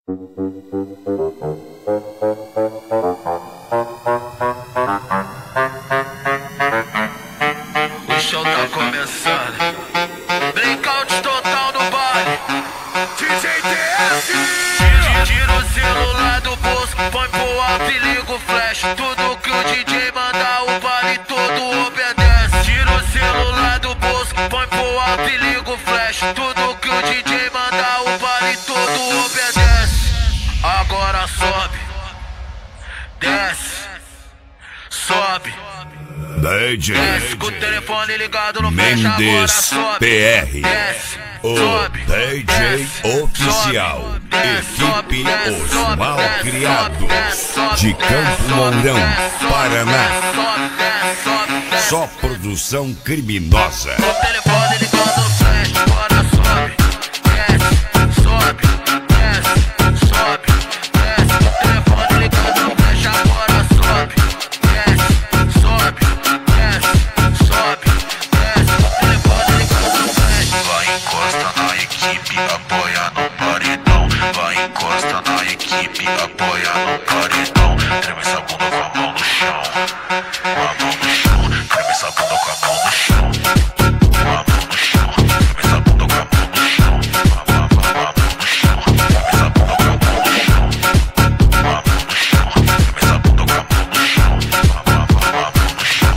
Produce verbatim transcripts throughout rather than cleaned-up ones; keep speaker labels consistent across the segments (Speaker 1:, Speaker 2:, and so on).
Speaker 1: O show tá começando. Blackout total no baile. D J T S. Tira o celular do bolso, põe pro alto e liga o flash. Tudo que o D J mandar, o baile todo obedece. Tira o celular do bolso, põe pro alto e liga o flash. Tudo que o D J mandar, o baile todo obedece. Agora sobe, desce, sobe.
Speaker 2: D J
Speaker 1: Desce com o telefone ligado no
Speaker 2: Mendes P R,
Speaker 1: desce,
Speaker 2: o
Speaker 1: sobe,
Speaker 2: D J
Speaker 1: desce,
Speaker 2: oficial,
Speaker 1: sobe, desce, sobe,
Speaker 2: equipe
Speaker 1: desce,
Speaker 2: Os
Speaker 1: sobe,
Speaker 2: Malcriados,
Speaker 1: desce, sobe,
Speaker 2: de
Speaker 1: desce,
Speaker 2: Campo
Speaker 1: sobe,
Speaker 2: Mourão,
Speaker 1: desce, sobe,
Speaker 2: Paraná.
Speaker 1: desce, sobe, desce, sobe, desce.
Speaker 2: Só produção criminosa.
Speaker 1: Com o telefone ligado no flash, agora sobe, desce, sobe, desce, sobe, desce. Com o telefone ligado no flash, agora sobe, desce, sobe, desce, sobe, desce. Com o telefone ligado no flash.
Speaker 3: Vai encosta na equipe, apoia no paredão. Vai encosta na equipe, apoia no paredão. Treme essa bunda com a mão no chão, com a mão no chão. Treme essa bunda com a mão no chão, com a mão no chão. Treme essa bunda com a mão no chão, com a mão, com a mão no chão. Treme essa bunda com a mão no chão, com a mão no chão. Treme essa bunda com a mão no chão, com a mão, com a mão no chão.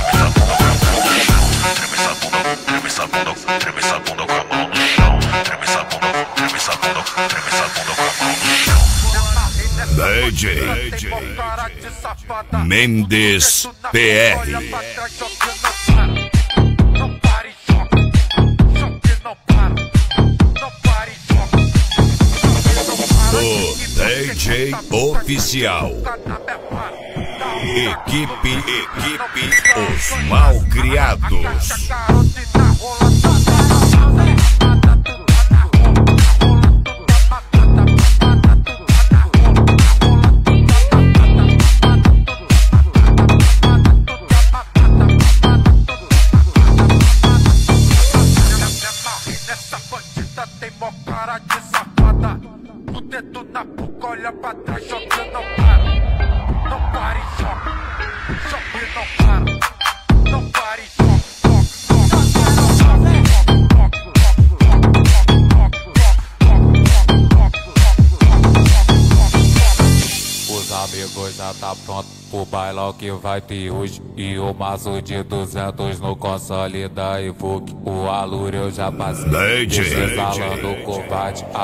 Speaker 3: Treme essa bunda com a mão no chão. Treme essa bunda, treme essa bunda com a mão no chão. Treme essa bunda, treme essa bunda, treme essa bunda com a mão no chão.
Speaker 2: D J Mendes P R, o D J oficial, equipe, equipe Os Malcriados.
Speaker 4: O dedo na boca, olha pra trás, joga, não para. Não para e joga, joga e não para. Não para e joga,
Speaker 5: Os amigos já tá pronto pro bailão que vai ter hoje. E o maço de duzentos no console da Evoque. O Alure eu já passei.
Speaker 2: D J
Speaker 5: Exalando o combate, a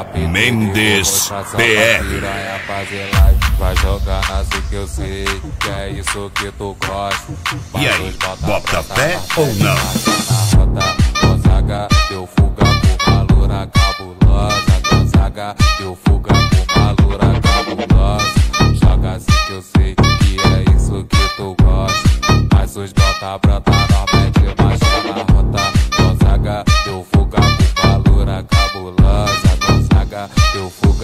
Speaker 2: Mendes P R.
Speaker 5: Fazer live, vai jogar assim que eu sei que é isso que tu gosta.
Speaker 2: E aí, bota fé ou não?
Speaker 5: Na rota, Gonzaga, deu fuga com uma loura cabulosa. Gonzaga, deu fuga com uma loura cabulosa. Joga assim que eu sei que é isso que tu gosta. Mas os bota brota normalmente marcha na rota. Gonzaga, deu fuga com uma loura cabulosa. Gonzaga, deu fuga,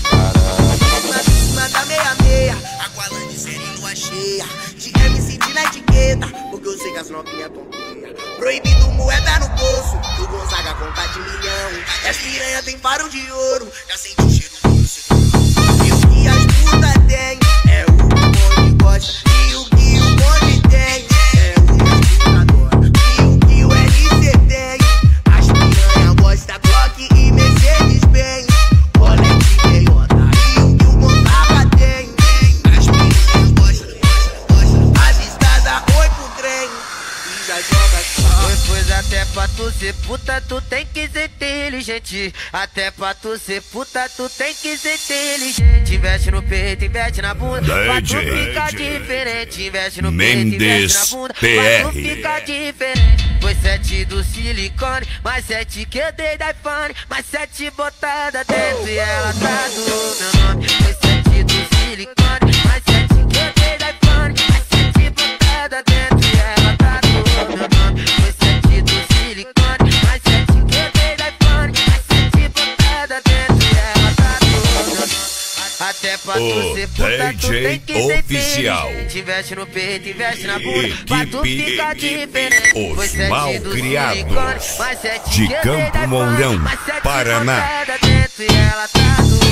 Speaker 5: caralho.
Speaker 6: Cima da meia-meia, Aqualande série em lua cheia. De M C de na etiqueta, porque eu sei que as novinhas tonteia. Proibido moeda no bolso, o Gonzaga conta de milhão. E as piranha tem faro de ouro, já senti o cheiro do céu. E o que as putas tem, é o que o bonde gosta. E o que o bonde tem, é o que as putas adoram. E o que o L C tem, as piranha gosta Glock e Mercedes Benz. Olha que meiota, e o que o Gonzaga tem, as piranha gosta, gosta, gosta. Avistada, oi pro trem, e já joga só.
Speaker 1: Pois até pra tu ser puta, tu tem que ser inteligente. Até pra tu ser puta, tu tem que ser inteligente. Investe no peito, investe na bunda, pra tu ficar diferente. Investe no peito, investe na bunda, pra tu ficar diferente. Foi sete do silicone, mais sete que eu dei da iPhone, mais sete botada dentro e ela tá do meu nome. Foi sete do silicone, mais sete que eu dei da iPhone, mais sete botada dentro e ela tá do meu nome. Foi sete do silicone, mais sete que eu dei da iPhone, mais sete botada dentro e ela tá do meu nome. Até pra tu ser puta, tu tem que ser
Speaker 2: oficial.
Speaker 1: inteligente. Investe no peito, investe na bunda, pra tu
Speaker 2: Equipe,
Speaker 1: ficar diferente. Foi
Speaker 2: Os
Speaker 1: sete do
Speaker 2: Malcriados,
Speaker 1: silicone, mais sete
Speaker 2: de
Speaker 1: que eu dei da
Speaker 2: Campo
Speaker 1: iPhone,
Speaker 2: Mourão,
Speaker 1: mais sete
Speaker 2: Paraná.
Speaker 1: botada dentro e ela tá do